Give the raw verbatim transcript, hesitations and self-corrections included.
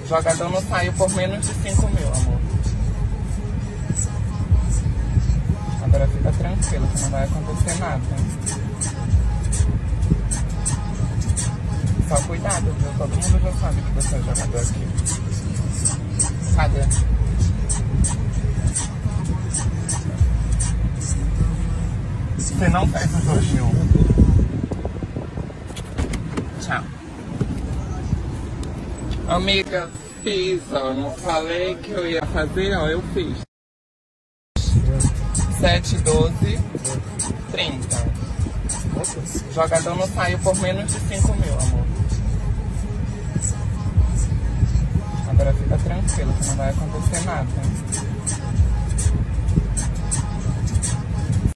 Jogador não saiu por menos de cinco mil, amor. Agora fica tranquilo que não vai acontecer nada. Só cuidado, viu? Todo mundo já sabe que você é jogador aqui. Cadê? Você não faz o Jorginho. Tchau. Amiga, fiz, ó. Não falei que eu ia fazer, ó. Eu fiz. sete, doze, trinta. O jogador não saiu por menos de cinco mil, amor. Agora fica tranquilo que não vai acontecer nada.